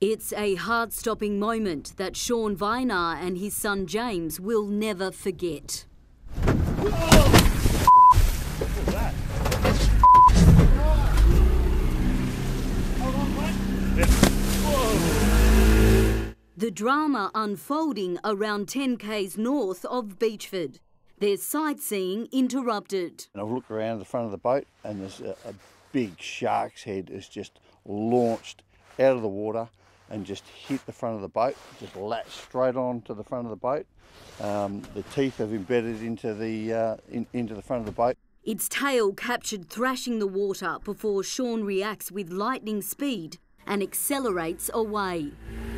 It's a heart-stopping moment that Sean Vinar and his son James will never forget. The drama unfolding around 10 k's north of Beachford. Their sightseeing interrupted. And I've looked around the front of the boat and there's a big shark's head is just launched out of the water and just hit the front of the boat, just latched straight on to the front of the boat. The teeth have embedded into the front of the boat. Its tail captured thrashing the water before Sean reacts with lightning speed and accelerates away.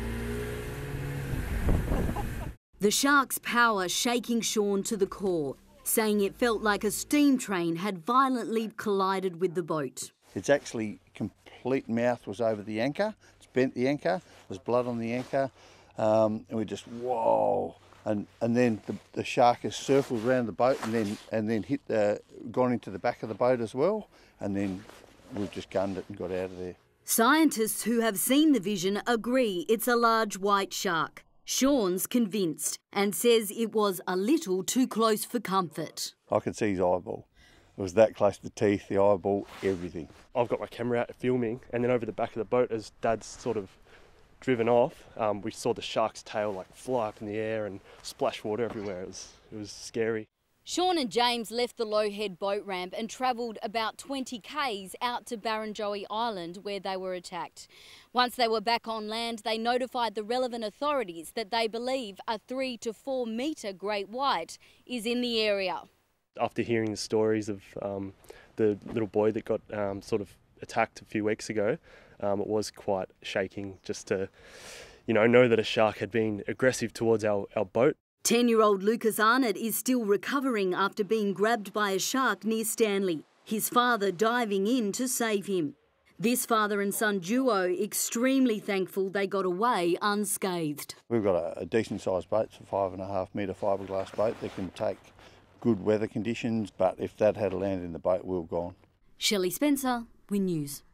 The shark's power shaking Sean to the core, saying it felt like a steam train had violently collided with the boat. Its actually complete mouth was over the anchor. It's bent the anchor. There's blood on the anchor, and we just whoa! And then the shark has circled around the boat and then gone into the back of the boat as well. And then we've just gunned it and got out of there. Scientists who have seen the vision agree it's a large white shark. Sean's convinced and says it was a little too close for comfort. I could see his eyeball. It was that close to the teeth, the eyeball, everything. I've got my camera out filming, and then over the back of the boat as Dad's sort of driven off, we saw the shark's tail like fly up in the air and splash water everywhere. It was scary. Sean and James left the Lowhead boat ramp and travelled about 20 k's out to Barrenjoey Island where they were attacked. Once they were back on land, they notified the relevant authorities that they believe a 3 to 4 metre great white is in the area. After hearing the stories of the little boy that got sort of attacked a few weeks ago, it was quite shaking just to, know that a shark had been aggressive towards our boat. 10-year-old Lucas Arnott is still recovering after being grabbed by a shark near Stanley, his father diving in to save him. This father and son duo extremely thankful they got away unscathed. We've got a decent sized boat, it's a 5.5 metre fiberglass boat that can take good weather conditions, but if that had landed in the boat, we were gone. Shelley Spencer, Win News.